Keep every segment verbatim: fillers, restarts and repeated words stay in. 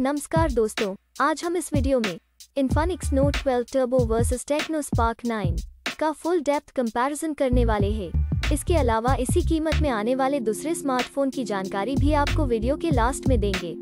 नमस्कार दोस्तों, आज हम इस वीडियो में Infinix Note twelve Turbo versus Tecno Spark nine का फुल डेप्थ कंपैरिजन करने वाले हैं। इसके अलावा इसी कीमत में आने वाले दूसरे स्मार्टफोन की जानकारी भी आपको वीडियो के लास्ट में देंगे।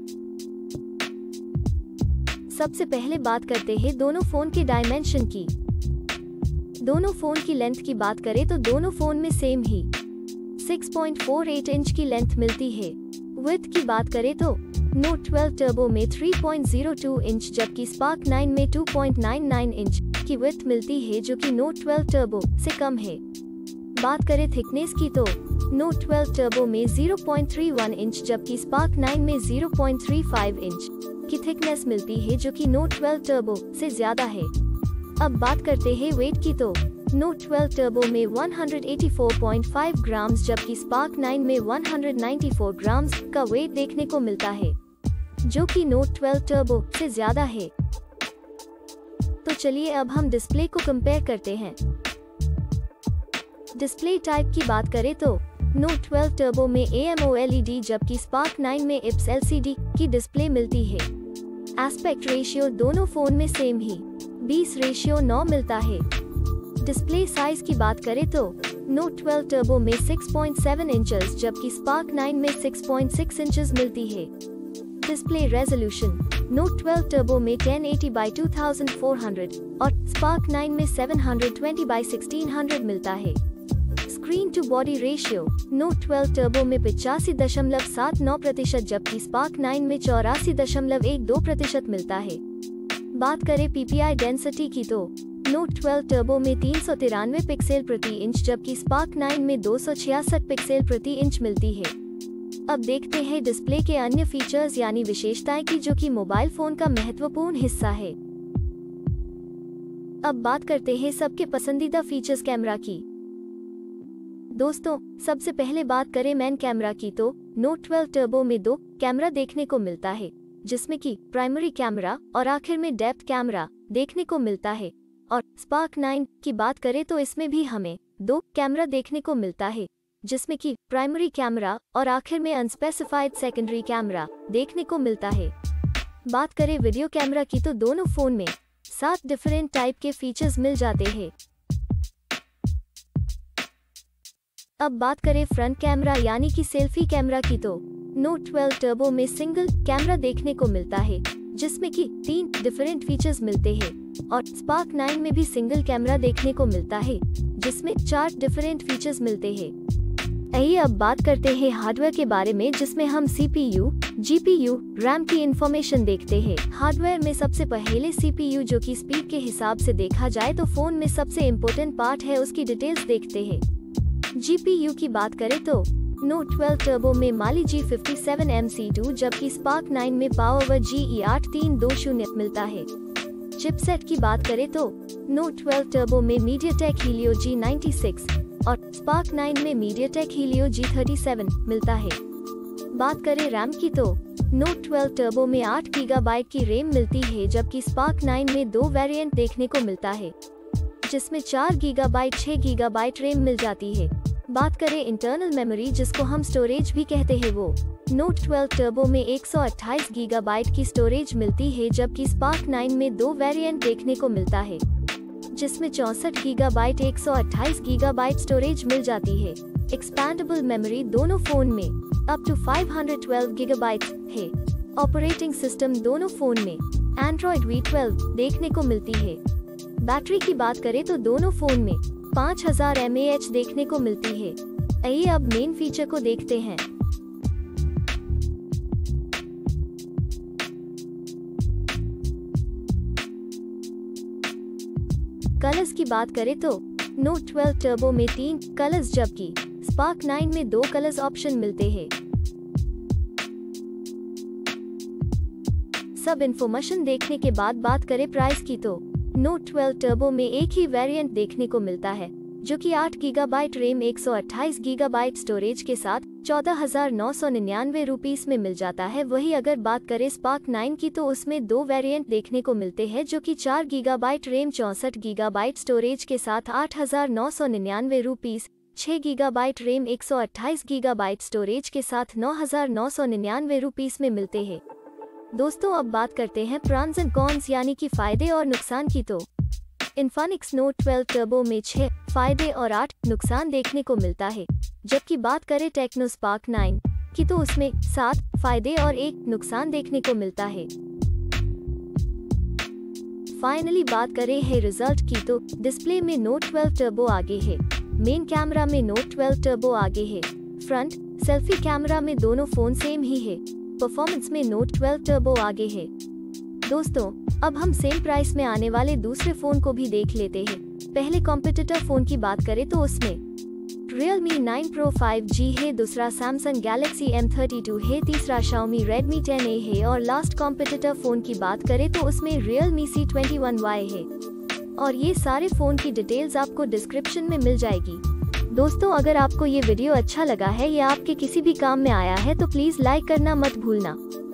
सबसे पहले बात करते हैं दोनों फोन के डायमेंशन की। दोनों फोन की लेंथ की बात करें तो दोनों फोन में सेम ही six point four eight inch की लेंथ मिलती है। विड्थ की बात करें तो नोट ट्वेल्व टर्बो में three point zero two inch जबकि स्पार्क नाइन में two point nine nine inch की विड्थ मिलती है, जो कि नोट ट्वेल्व टर्बो से कम है। बात करें थिकनेस की तो नोट ट्वेल्व टर्बो में zero point three one inch जबकि स्पार्क नाइन में zero point three five inch की थिकनेस मिलती है, जो कि नोट ट्वेल्व टर्बो से ज्यादा है। अब बात करते हैं वेट की तो नोट ट्वेल्व टर्बो में one hundred eighty four point five grams जबकि स्पार्क नाइन में one hundred ninety four grams का वेट देखने को मिलता है, जो कि नोट ट्वेल्व टर्बो से ज्यादा है। तो चलिए अब हम डिस्प्ले को कंपेयर करते हैं। डिस्प्ले टाइप की बात करें तो नोट ट्वेल्व टर्बो में A M O L E D जबकि स्पार्क नाइन में I P S L C D की डिस्प्ले मिलती है। एस्पेक्ट रेशियो दोनों फोन में सेम ही बीस रेशियो नौ मिलता है। डिस्प्ले साइज की बात करें तो नोट ट्वेल्व टर्बो में सिक्स पॉइंट सेवन इंचेस जबकि स्पार्क नाइन में सिक्स पॉइंट सिक्स इंचेस मिलती है। Display resolution Note twelve turbo में ten eighty by two thousand four hundred और स्पार्क नाइन में seven hundred twenty by sixteen hundred मिलता है। Screen to body ratio Note twelve turbo में पिचासी दशमलव सात नौ प्रतिशत जबकि स्पार्क नाइन में चौरासी दशमलव एक दो प्रतिशत मिलता है। बात करें पी पी आई डेंसिटी की तो नोट ट्वेल्व टर्बो में तीन सौ तिरानवे पिक्सल प्रति इंच जबकि स्पार्क नाइन में दो सौ छियासठ पिक्सल प्रति इंच मिलती है। अब देखते हैं डिस्प्ले के अन्य फीचर्स यानी विशेषताएं की, जो कि मोबाइल फोन का महत्वपूर्ण हिस्सा है। अब बात करते हैं सबके पसंदीदा फीचर्स कैमरा की। दोस्तों, सबसे पहले बात करें मेन कैमरा की तो नोट ट्वेल्व टर्बो में दो कैमरा देखने को मिलता है, जिसमें कि प्राइमरी कैमरा और आखिर में डेप्थ कैमरा देखने को मिलता है। और स्पार्क नाइन की बात करें तो इसमें भी हमें दो कैमरा देखने को मिलता है, जिसमें कि प्राइमरी कैमरा और आखिर में अनस्पेसिफाइड सेकेंडरी कैमरा देखने को मिलता है। बात करें वीडियो कैमरा की तो दोनों फोन में सात डिफरेंट टाइप के फीचर्स मिल जाते हैं। अब बात करें फ्रंट कैमरा यानी कि सेल्फी कैमरा की तो नोट ट्वेल्व टर्बो में सिंगल कैमरा देखने को मिलता है, जिसमें कि तीन डिफरेंट फीचर्स मिलते हैं। और स्पार्क नाइन में भी सिंगल कैमरा देखने को मिलता है, जिसमें चार डिफरेंट फीचर्स मिलते हैं। आइए अब बात करते हैं हार्डवेयर के बारे में, जिसमें हम C P U, G P U, RAM की इंफॉर्मेशन देखते हैं। हार्डवेयर में सबसे पहले सी पी यू, जो कि स्पीड के हिसाब से देखा जाए तो फोन में सबसे इम्पोर्टेंट पार्ट है, उसकी डिटेल्स देखते हैं। जी पी यू की बात करें तो नोट ट्वेल्व टर्बो में Mali G fifty seven M C two जबकि स्पार्क नाइन में पावर जी ई आठ तीन दो शून्य मिलता है। चिपसेट की बात करें तो नोट ट्वेल्व टर्बो में MediaTek Helio G ninety six और स्पार्क नाइन में MediaTek Helio G thirty seven मिलता है। बात करें रैम की तो नोट ट्वेल्व टर्बो में आठ गीगाबाइट की रैम मिलती है, जबकि स्पार्क नाइन में दो वेरिएंट देखने को मिलता है, जिसमें चार गीगाबाइट छह गीगाबाइट रैम मिल जाती है। बात करें इंटरनल मेमोरी, जिसको हम स्टोरेज भी कहते हैं, वो नोट ट्वेल्व टर्बो में एक सौ अट्ठाईस गीगाबाइट की स्टोरेज मिलती है, जबकि स्पार्क नाइन में दो वेरिएंट देखने को मिलता है, जिसमें चौसठ गीगाबाइट एक सौ अट्ठाईस गीगाबाइट स्टोरेज मिल जाती है। एक्सपैंडेबल मेमोरी दोनों फोन में up to five hundred twelve gigabyte है। ऑपरेटिंग सिस्टम दोनों फोन में एंड्रॉइड वी ट्वेल्व देखने को मिलती है। बैटरी की बात करें तो दोनों फोन में पाँच हज़ार एम ए एच देखने को मिलती है। आइए अब मेन फीचर को देखते हैं। कलर्स की बात करें तो नोट ट्वेल्व टर्बो में तीन कलर्स जबकि स्पार्क नाइन में दो कलर्स ऑप्शन मिलते हैं। सब इन्फॉर्मेशन देखने के बाद बात करें प्राइस की तो नोट ट्वेल्व टर्बो में एक ही वेरिएंट देखने को मिलता है, जो कि आठ गीगाबाइट रैम एक सौ अट्ठाईस गीगाबाइट स्टोरेज के साथ चौदह हजार नौ सौ निन्यानवे रुपीस में मिल जाता है। वही अगर बात करें स्पार्क नाइन की तो उसमें दो वेरिएंट देखने को मिलते हैं, जो कि चार गीगाबाइट रैम चौसठ गीगाबाइट स्टोरेज के साथ आठ हजार नौ सौ निन्यानवे रुपीस, छह गीगाबाइट रैम एक सौ अट्ठाईस गीगाबाइट स्टोरेज के साथ नौ हजार नौ सौ निन्यानवे रुपीस में मिलते हैं। दोस्तों अब बात करते हैं प्रॉन्स एंड कॉन्स यानी कि फायदे और नुकसान की। तो इन्फिनिक्स नोट ट्वेल्व टर्बो में छह फायदे और आठ नुकसान देखने को मिलता है, जबकि बात करें टेक्नो स्पार्क नाइन की तो उसमें सात फायदे और एक नुकसान देखने को मिलता है। फाइनली बात करें है रिजल्ट की तो डिस्प्ले में नोट ट्वेल्व टर्बो आगे है, मेन कैमरा में नोट ट्वेल्व टर्बो आगे है, फ्रंट सेल्फी कैमरा में दोनों फोन सेम ही है, परफॉर्मेंस में नोट ट्वेल्व टर्बो आगे है। दोस्तों अब हम सेम प्राइस में आने वाले दूसरे फोन को भी देख लेते हैं। पहले कॉम्पिटिटर फोन की बात करें तो उसमें Realme nine Pro five G है, दूसरा Samsung Galaxy M thirty two है, तीसरा Xiaomi Redmi टेन ए है और लास्ट कॉम्पिटिटर फोन की बात करें तो उसमें Realme C twenty one Y है। और ये सारे फोन की डिटेल्स आपको डिस्क्रिप्शन में मिल जाएगी। दोस्तों अगर आपको ये वीडियो अच्छा लगा है या आपके किसी भी काम में आया है तो प्लीज लाइक करना मत भूलना।